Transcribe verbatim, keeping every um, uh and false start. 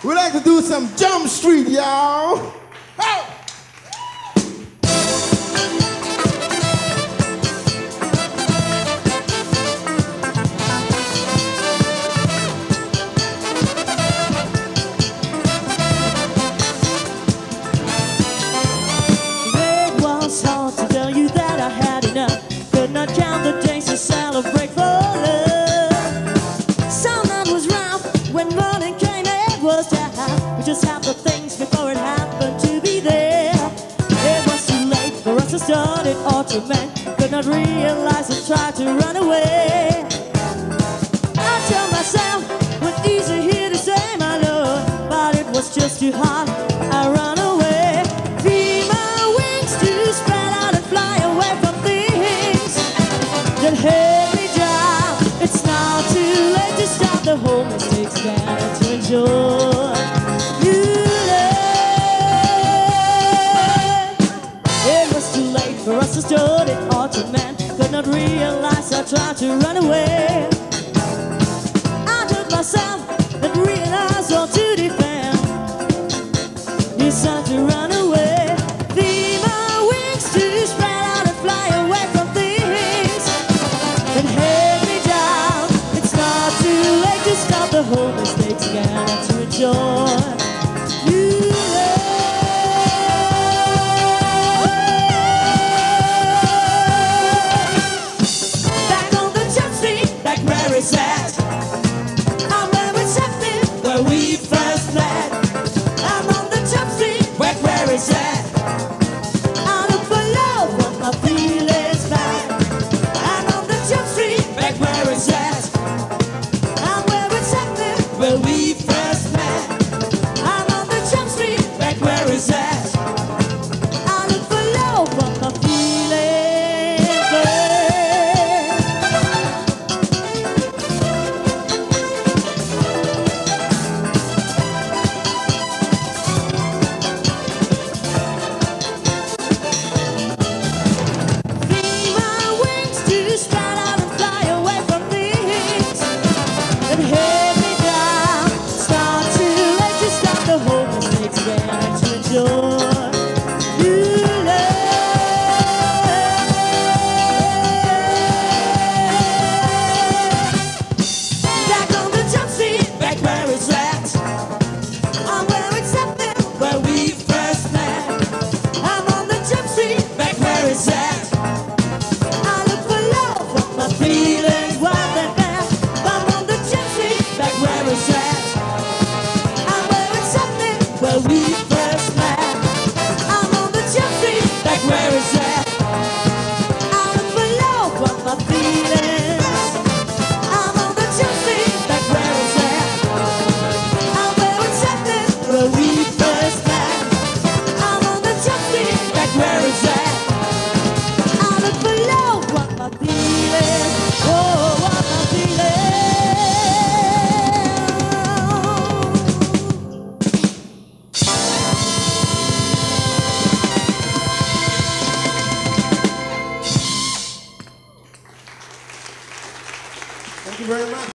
We like to do some Jumpstreet, y'all. Oh! It was hard to tell you that I had enough. Could not count the days to celebrate for love. Sunlight was round when morning came. It was time. We just had the things before it happened to be there. It was too late for us to start it or to mend. Could not realize and tried to run away. I told myself it was easy here to say my love, but it was just too hard. I ran away. Feel my wings to spread out and fly away from things that held me down. It's now too late to stop the whole mistakes again and to enjoy. For us to start it all to man. Could not realize I tried to run away. I told myself that realize or to defend. Decided to run away. Leave my wings to spread out and fly away from things that held me down. It's not too late to stop the whole mistakes again and to enjoy. Where is that?